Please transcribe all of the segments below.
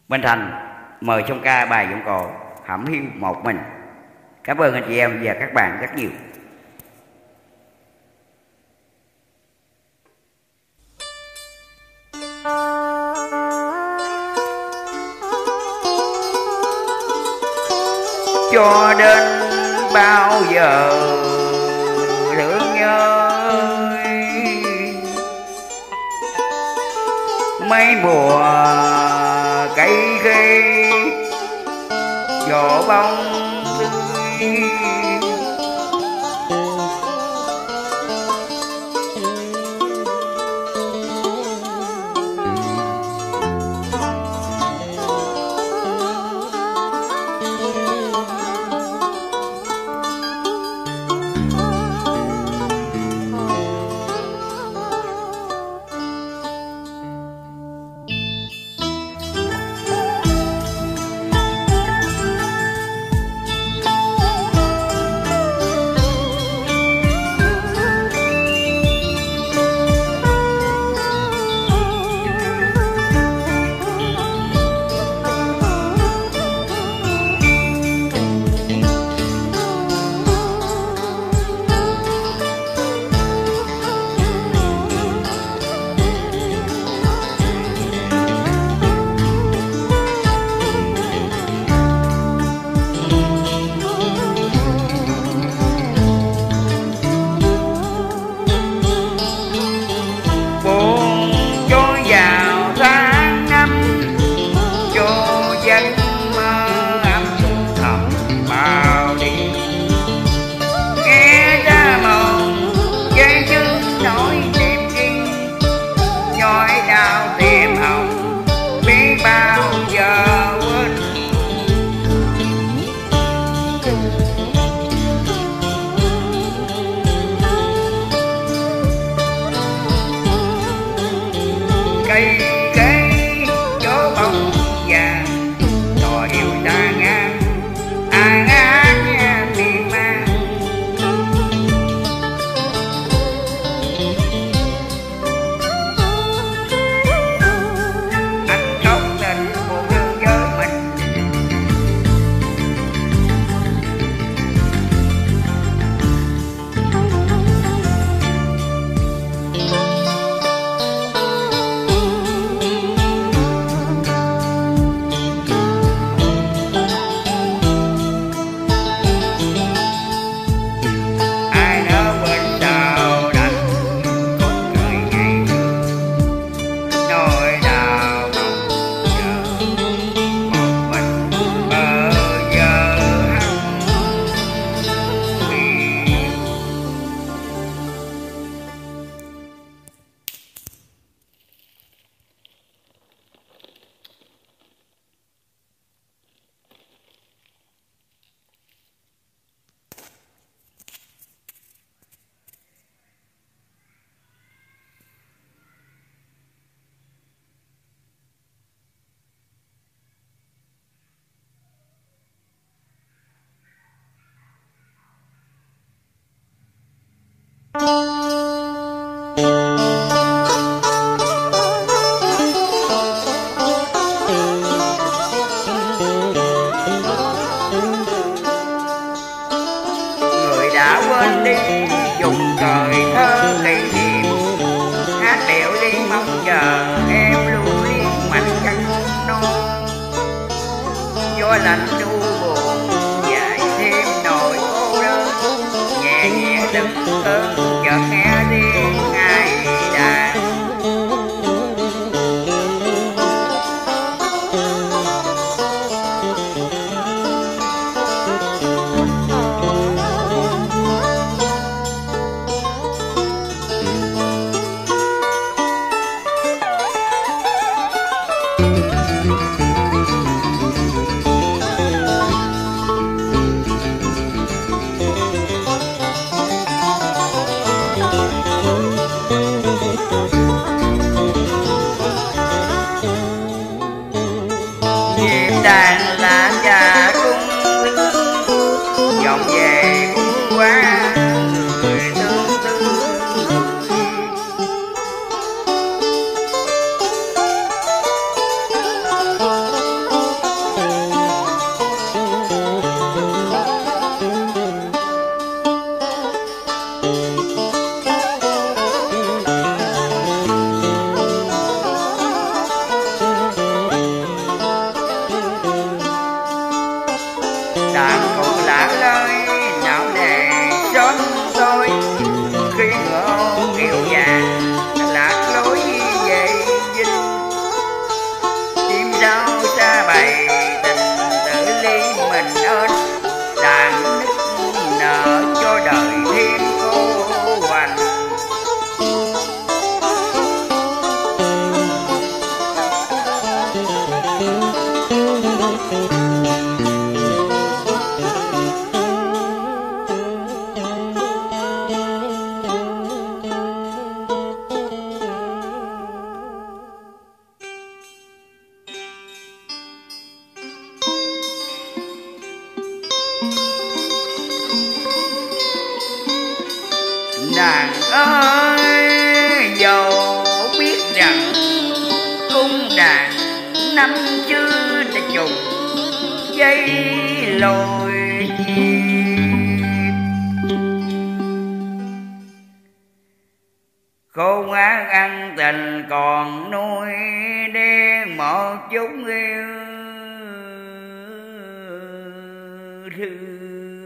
Minh Thành mời song ca bài giọng cò Hẩm Hiu Một Mình. Cảm ơn anh chị em và các bạn rất nhiều. Cho đến bao giờ thương nhớ mấy mùa cây khê gió bóng tươi. Nàng ơi, dẫu biết rằng cung đàn năm chưa đã trùng dây lồi chim, khôn ác ăn tình còn nuôi đen một chút yêu thương.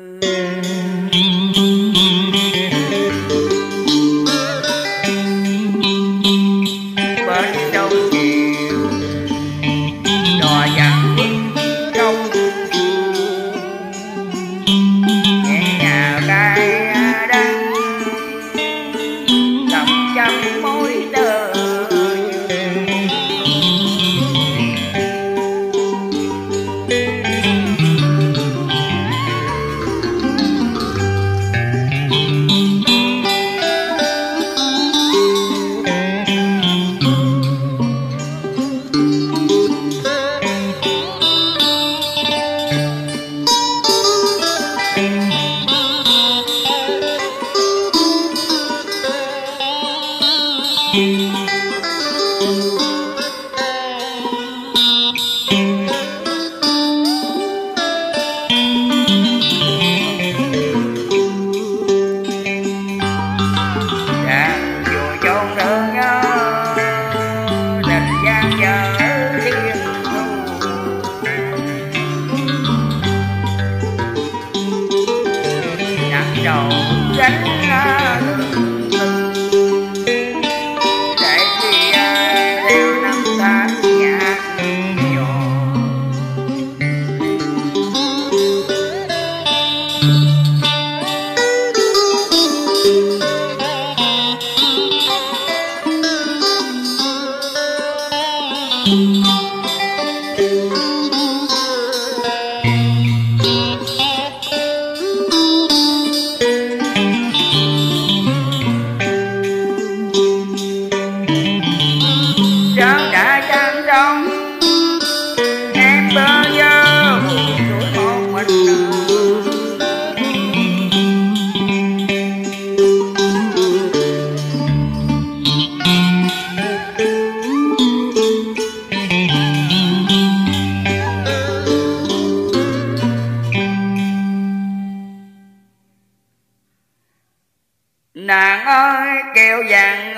Nàng ơi, kẹo vàng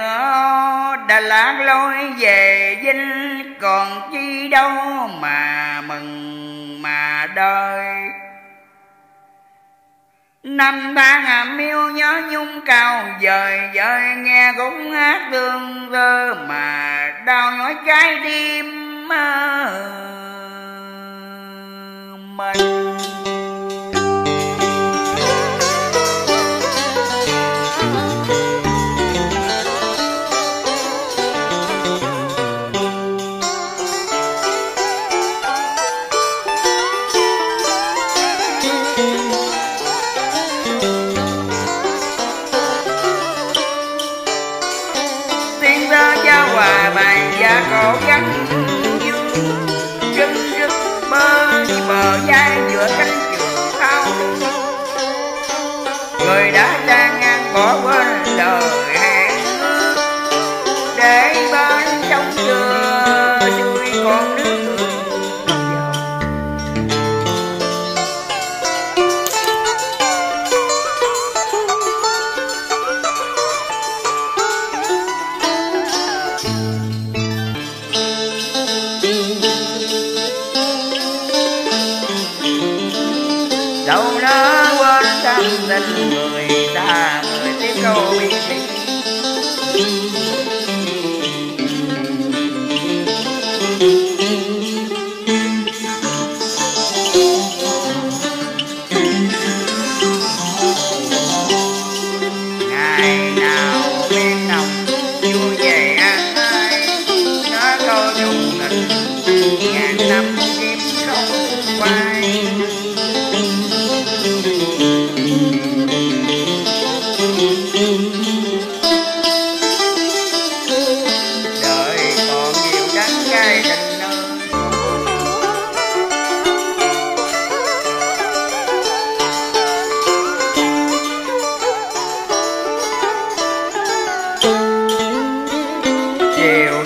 Đà Lạt lối về Vinh, còn chi đâu mà mừng mà đợi. Năm tháng hàm yêu nhớ nhung cao vời vời, nghe cũng hát tương thơ mà đau nhói trái tim mình. Hòa bài và cổ gắn dương rưng rức bờ vai giữa cánh trường thao, người đã đang ngang bỏ quên lời hẹn ước để bên trong dừa xuôi con nước. Đâu nó quên tâm tình người ta, người tiếp câu bi tình. Ngày nào bên nồng vui về ăn ai, nó câu chung tình ngàn năm kiếm không. chiều